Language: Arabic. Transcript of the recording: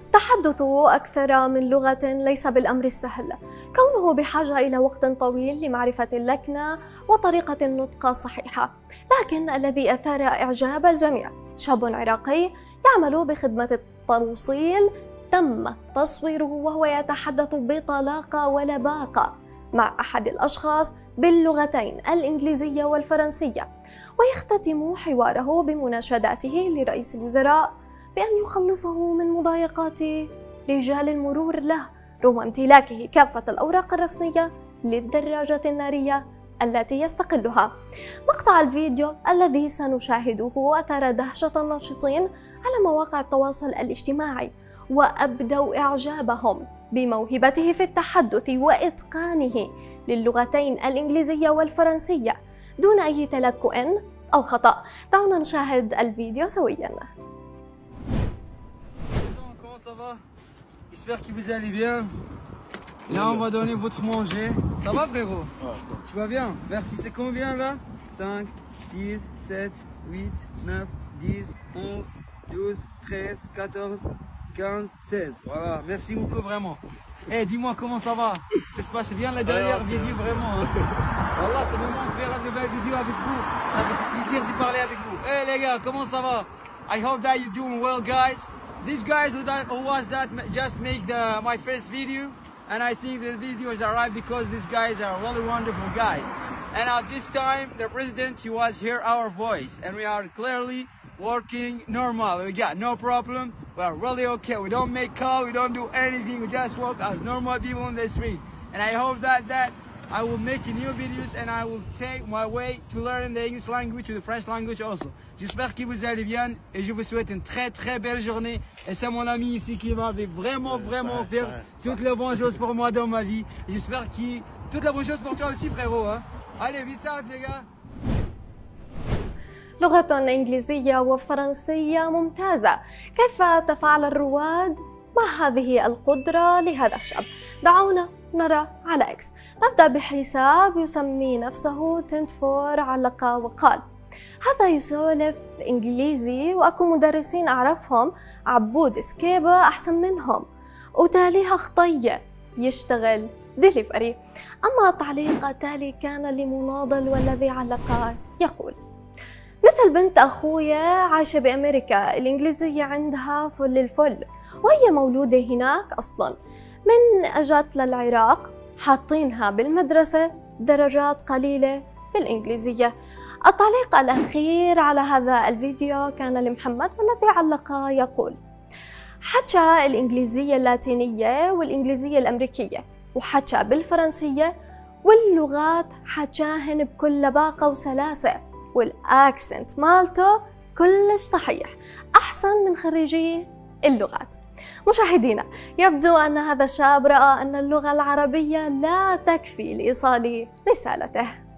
تحدث أكثر من لغة ليس بالأمر السهل، كونه بحاجة إلى وقت طويل لمعرفة اللكنة وطريقة النطق الصحيحة، لكن الذي أثار إعجاب الجميع شاب عراقي يعمل بخدمة التوصيل تم تصويره وهو يتحدث بطلاقة ولباقة مع أحد الأشخاص باللغتين الإنجليزية والفرنسية، ويختتم حواره بمناشداته لرئيس الوزراء بأن يخلصه من مضايقات رجال المرور له رغم امتلاكه كافة الأوراق الرسمية للدراجة النارية التي يستقلها. مقطع الفيديو الذي سنشاهده أثار دهشة الناشطين على مواقع التواصل الاجتماعي، وأبدوا إعجابهم بموهبته في التحدث وإتقانه للغتين الإنجليزية والفرنسية دون أي تلكؤ أو خطأ. دعونا نشاهد الفيديو سوياً. Ça va? J'espère que vous allez bien. Là, on va donner votre manger. Ça va, frérot? Tu vas bien? Merci. C'est combien là? 5, 6, 7, 8, 9, 10, 11, 12, 13, 14, 15, 16. Voilà. Merci beaucoup, vraiment. Eh, dis-moi comment ça va? Ça se passe bien la dernière vidéo, vraiment. Voilà, c'est le moment de faire la nouvelle vidéo avec vous. Ça me fait plaisir de parler avec vous. Eh, les gars, comment ça va? I hope that you're doing well, guys. These guys who was that just make my first video, and I think the videos are right because these guys are really wonderful guys. And at this time, the president, he was hear our voice, and we are clearly working normal. We got no problem. We are really okay. We don't make call. We don't do anything. We just walk as normal people on the street. And I hope that I will make new videos and I will take my way to learn the English language and the French language also. J'espère que vous allez bien et je vous souhaite une très très belle journée. Et c'est mon ami ici qui m'avait vraiment fait toutes les bonnes choses pour moi dans ma vie. J'espère que toutes les bonnes choses pour toi aussi, frérot. Hein? Allez, bisous les gars. لغة إنجليزية وفرنسية ممتازة. كيف تفاعل الرواد مع هذه القدرة لهذا الشاب؟ دعونا نرى على إكس. نبدأ بحساب يسمي نفسه تنتفور، علق وقال: هذا يسولف إنجليزي وأكو مدرسين أعرفهم عبود سكيبة أحسن منهم، وتاليها خطية يشتغل ديليفري. أما التعليق التالي كان لمناضل والذي علق يقول: مثل بنت أخويا عايشة بأمريكا، الإنجليزية عندها فل الفل، وهي مولودة هناك أصلا. من أجت للعراق حاطينها بالمدرسة درجات قليلة بالإنجليزية. التعليق الأخير على هذا الفيديو كان لمحمد والذي علق يقول: حكى الإنجليزية اللاتينية والإنجليزية الأمريكية، وحكى بالفرنسية، واللغات حكاهن بكل لباقة وسلاسة، والأكسنت مالته كلش صحيح، أحسن من خريجي اللغات. مشاهدينا، يبدو أن هذا الشاب رأى أن اللغة العربية لا تكفي لإيصال رسالته.